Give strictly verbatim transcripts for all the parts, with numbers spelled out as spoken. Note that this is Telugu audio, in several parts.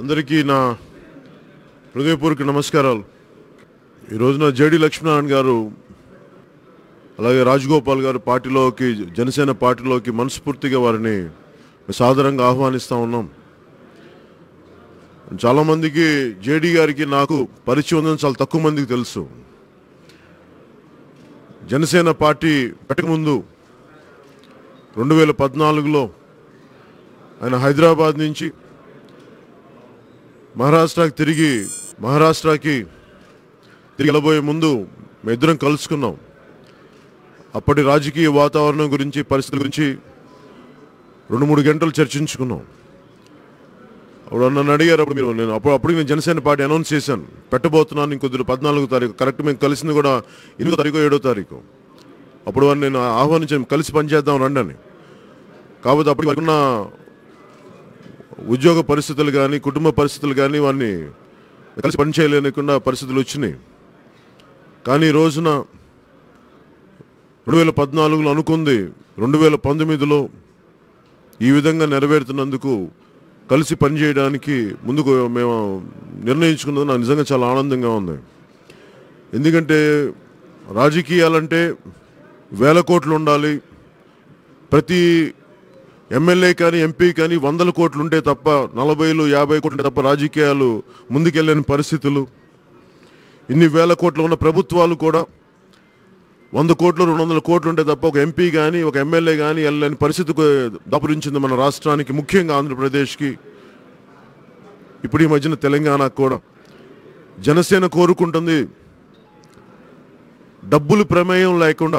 అందరికీ నా హృదయపూర్వక నమస్కారాలు. ఈ రోజున జేడి లక్ష్మీనారాయణ గారు అలాగే రాజగోపాల్ గారు పార్టీలోకి జనసేన పార్టీలోకి మనస్ఫూర్తిగా వారిని సాదరంగా ఆహ్వానిస్తూ ఉన్నాం. చాలామందికి జేడి గారికి నాకు పరిచయం ఉందని చాలా తక్కువ మందికి తెలుసు. జనసేన పార్టీ పెట్టకముందు రెండు వేల పద్నాలుగులో ఆయన హైదరాబాద్ నుంచి మహారాష్ట్రకి తిరిగి మహారాష్ట్రకి తిరిగి వెళ్ళబోయే ముందు మేమిద్దరం కలుసుకున్నాం. అప్పటి రాజకీయ వాతావరణం గురించి, పరిస్థితుల గురించి రెండు మూడు గంటలు చర్చించుకున్నాం. అప్పుడు నన్ను అడిగారు, అప్పుడు మీరు నేను అప్పుడు అప్పుడు నేను జనసేన పార్టీ అనౌన్స్ చేశాను, పెట్టబోతున్నాను ఇంకొద్ది పద్నాలుగో తారీఖు. కరెక్ట్ మేము కలిసింది కూడా ఎనిమిదో తారీఖు ఏడో తారీఖు. అప్పుడు వారిని నేను ఆహ్వానించాను, కలిసి పనిచేద్దాం రండి అని. కాబట్టి అప్పటికి ఉన్న ఉద్యోగ పరిస్థితులు కానీ, కుటుంబ పరిస్థితులు కానీ వారిని కలిసి పనిచేయలేకుండా పరిస్థితులు వచ్చినాయి. కానీ ఈ రోజున రెండు వేల పద్నాలుగులో అనుకుంది రెండు వేల పంతొమ్మిదిలో ఈ విధంగా నెరవేరుతున్నందుకు కలిసి పనిచేయడానికి ముందుకు మేము నిర్ణయించుకున్నది నాకు నిజంగా చాలా ఆనందంగా ఉంది. ఎందుకంటే రాజకీయాలంటే వేల కోట్లు ఉండాలి, ప్రతి ఎమ్మెల్యే కానీ ఎంపీ కానీ వందల కోట్లు ఉంటే తప్ప, నలభైలు యాభై కోట్లు తప్ప రాజకీయాలు ముందుకెళ్ళని పరిస్థితులు. ఇన్ని వేల కోట్లు ఉన్న ప్రభుత్వాలు కూడా వంద కోట్లు రెండు వందల కోట్లు ఉంటే తప్ప ఒక ఎంపీ కానీ ఒక ఎమ్మెల్యే కానీ వెళ్ళని పరిస్థితికి దాపురించింది మన రాష్ట్రానికి, ముఖ్యంగా ఆంధ్రప్రదేశ్కి. ఇప్పుడు ఈ మధ్యన తెలంగాణకు కూడా జనసేన కోరుకుంటుంది డబ్బులు ప్రమేయం లేకుండా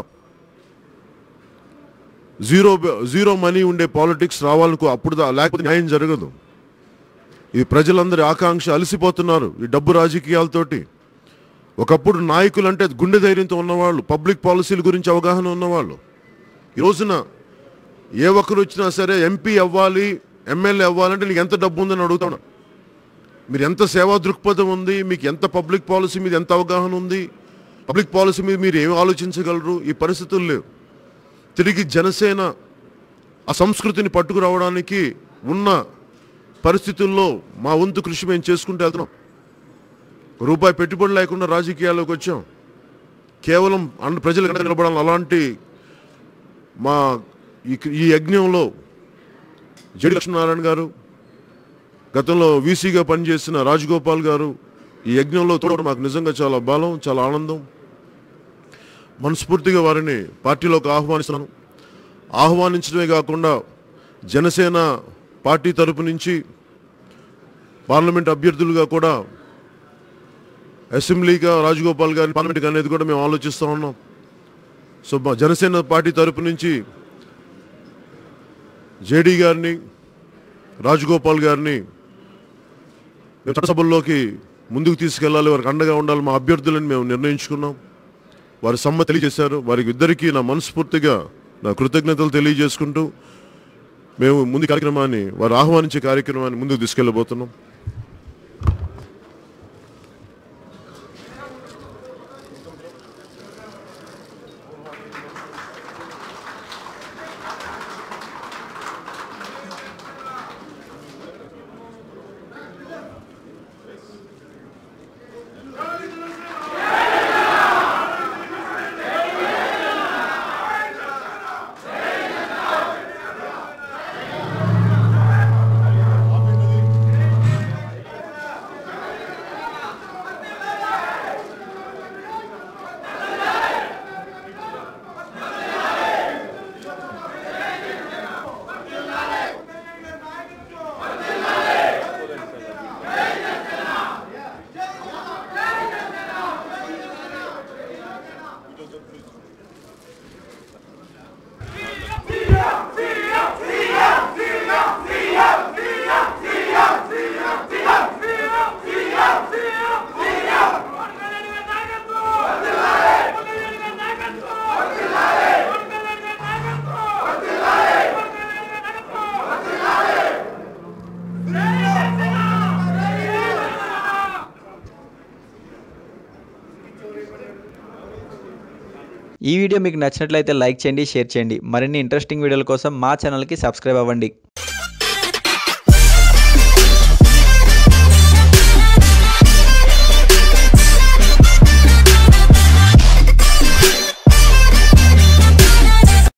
జీరో జీరో మనీ ఉండే పాలిటిక్స్ రావాలనుకో, అప్పుడు లేకపోతే న్యాయం జరగదు. ఇది ప్రజలందరి ఆకాంక్ష. అలసిపోతున్నారు ఈ డబ్బు రాజకీయాలతోటి. ఒకప్పుడు నాయకులు అంటే గుండె ధైర్యంతో ఉన్నవాళ్ళు, పబ్లిక్ పాలసీల గురించి అవగాహన ఉన్నవాళ్ళు. ఈ రోజున ఏ ఒక్కరు వచ్చినా సరే ఎంపీ అవ్వాలి, ఎమ్మెల్యే అవ్వాలంటే నీకు ఎంత డబ్బు ఉందని అడుగుతాను. మీరు ఎంత సేవా దృక్పథం ఉంది, మీకు ఎంత పబ్లిక్ పాలసీ మీద ఎంత అవగాహన ఉంది, పబ్లిక్ పాలసీ మీద మీరు ఏమి ఆలోచించగలరు? ఈ పరిస్థితులు లేవు. తిరిగి జనసేన ఆ సంస్కృతిని పట్టుకురావడానికి ఉన్న పరిస్థితుల్లో మా వంతు కృషి మేము చేసుకుంటూ వెళ్తున్నాం. రూపాయి పెట్టుబడి లేకుండా రాజకీయాల్లోకి వచ్చాం. కేవలం అన్ని ప్రజలకు నిలబడాలి. అలాంటి మా ఈ యజ్ఞంలో జేడి లక్ష్మీనారాయణ గారు, గతంలో వీసీగా పనిచేసిన రాజగోపాల్ గారు ఈ యజ్ఞంలో తోడడం మాకు నిజంగా చాలా బలం, చాలా ఆనందం. మనస్ఫూర్తిగా వారిని పార్టీలోకి ఆహ్వానిస్తున్నాను. ఆహ్వానించడమే కాకుండా జనసేన పార్టీ తరపు నుంచి పార్లమెంట్ అభ్యర్థులుగా కూడా అసెంబ్లీగా రాజగోపాల్ గారిని పార్లమెంట్గా అనేది కూడా మేము ఆలోచిస్తూ ఉన్నాం. సో మా జనసేన పార్టీ తరపు నుంచి జేడీ గారిని, రాజగోపాల్ గారిని చట్టసభల్లోకి ముందుకు తీసుకెళ్లాలి, వారికి అండగా ఉండాలి మా అభ్యర్థులని మేము నిర్ణయించుకున్నాం. వారి సమ్మతి తెలియజేశారు. వారికి ఇద్దరికీ నా మనస్ఫూర్తిగా నా కృతజ్ఞతలు తెలియజేసుకుంటూ మేము ముందు కార్యక్రమాన్ని, వారు ఆహ్వానించే కార్యక్రమాన్ని ముందుకు తీసుకెళ్ళబోతున్నాం. ఈ వీడియో మీకు నచ్చినట్లయితే లైక్ చేయండి, షేర్ చేయండి. మరిన్ని ఇంట్రెస్టింగ్ వీడియోల కోసం మా ఛానల్కి సబ్స్క్రైబ్ అవ్వండి.